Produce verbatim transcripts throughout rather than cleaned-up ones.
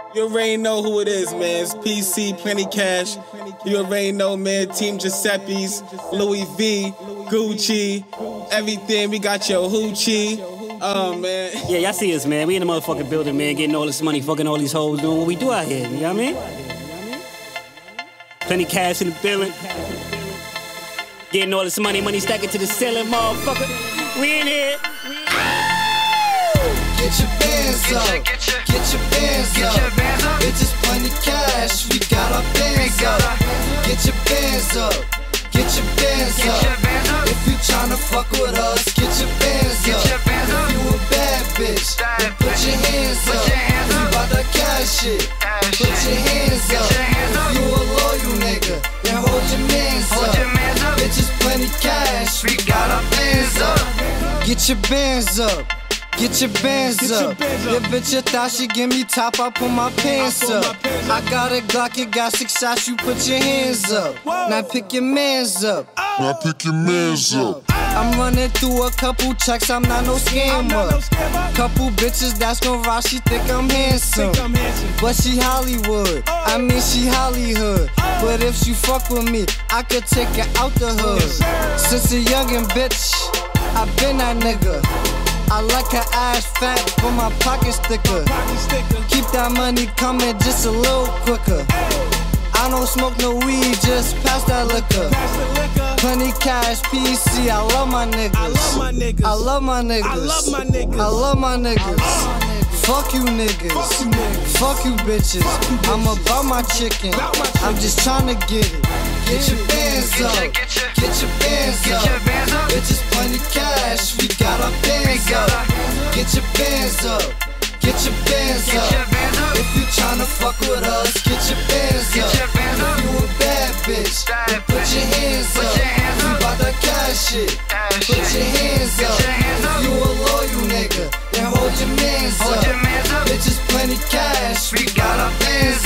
You already know who it is, man. It's P C, Plenty Cash. You already know, man. Team Giuseppe's, Louis V, Gucci, everything. We got your hoochie. Oh, man. Yeah, y'all see us, man. We in the motherfucking building, man. Getting all this money, fucking all these hoes, doing what we do out here. You know what I mean? Plenty Cash in the building. Getting all this money, money stacking to the ceiling, motherfucker. We in here. Get your bands up, get your bands up, bitches plenty cash, we got our bands up. Get your bands up, get your bands up. If you tryna fuck with us, get your bands up. If you a bad bitch, then put your hands up. If you bout that cash shit, put your hands up. If you a loyal nigga, then hold your mans up. Bitches plenty cash, we got our bands up. Get your bands up. Get your bands Get up. Your bands up. Your bitch, you thought she give me top, I put my pants up. My pants I got a Glock, you got six shots, you put your hands up. Whoa. Now pick your mans up. Oh. Now pick your mans up. I'm running through a couple checks, I'm not no scammer. Not no scammer. Couple bitches that's gon' ride, she think I'm handsome. Think I'm handsome. But she Hollywood, oh. I mean she Hollywood. Oh. But if she fuck with me, I could take her out the hood. Yes, since a youngin' bitch, I been that nigga. I like her ass fat, but my pocket sticker. Keep that money coming just a little quicker. I don't smoke no weed, just pass that liquor. Plenty Cash, P C, I love my niggas. I love my niggas. I love my niggas. I love my niggas. I love my niggas. Fuck you niggas. Fuck you bitches. I'm about my chicken. I'm just tryna get it. Get your bands up. Get your bands up. Bitches plenty cash, we got our bands up. Get your bands up. Get your bands up. If you tryna fuck with us, get your bands up. If you a bad bitch, then put your hands up. If you bout that cash shit, put your hands up. If you a loyal nigga, then hold your mans up. Bitches plenty cash, we got our bands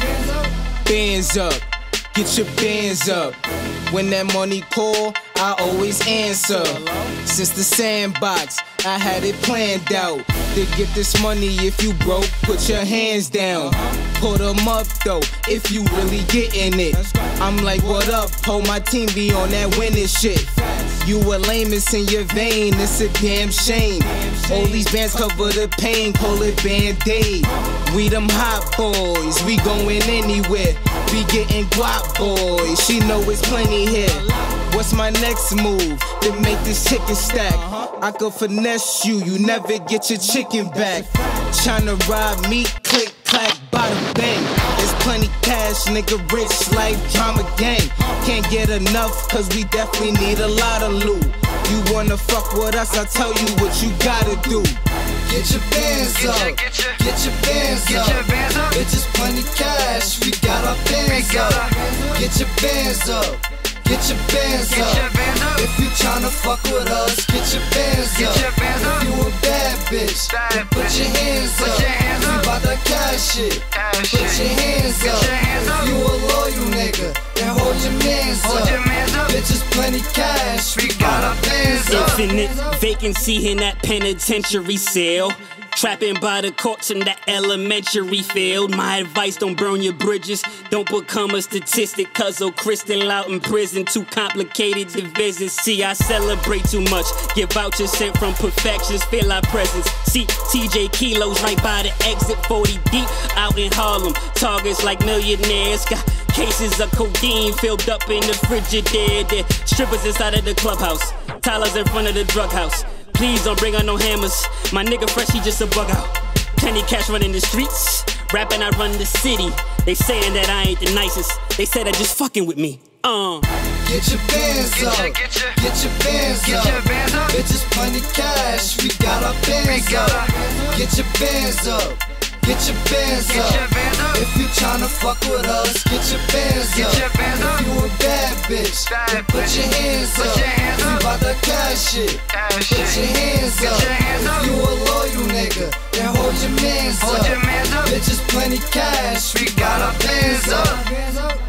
up. Bands up. Get your bands up. When that money call, I always answer. Since the sandbox, I had it planned out. To get this money, if you broke, put your hands down. Put them up though, if you really getting it. I'm like, what up, ho, my team be on that winning shit. You a lame, it's in your vein, it's a damn shame. All these bands cover the pain, call it Band-Aid. We them hot boys, we going anywhere. We getting guap boys, she know it's plenty here. What's my next move to make this chicken stack? I could finesse you, you never get your chicken back. Tryna rob me, click, clack, bada bang. There's plenty cash, nigga rich like drama gang. Can't get enough, cause we definitely need a lot of loot. You wanna fuck with us, I tell you what you gotta do. Get your bands up, get your bands up. Bitches plenty cash, we got our bands up. Get your bands up, get your bands up. If you tryna fuck with us, get your bands up. If you a bad bitch, then put your hands up. If you bout that cash shit, put your hands up. If you a loyal nigga, then hold your mans up. Bitches plenty cash, we got our bands up. Infinite vacancy in that penitentiary cell. Trapping by the courts in that elementary field. My advice, don't burn your bridges. Don't become a statistic, cause oh Kristen out in prison. Too complicated to visit. See, I celebrate too much. Get vouchers sent from perfections, feel our presence. See, T J Kilos right by the exit, forty deep out in Harlem. Targets like millionaires. Got cases of codeine filled up in the Frigidaire. There strippers inside of the clubhouse. Tyler's in front of the drug house. Please don't bring out no hammers. My nigga fresh, he just a bug out. Plenty cash running the streets. Rapping, I run the city. They saying that I ain't the nicest. They said they're just fucking with me. Uh. Get your bands up. Get your bands up. Bitches plenty cash. We got our bands up. Get your bands up. Get your bands up. If you tryna fuck with us, get your bands up. If you a bad bitch, then put your hands up. If you bout that cash shit, put your hands up. If you a loyal nigga, then hold your mans up. Bitches plenty cash, we got our bands up.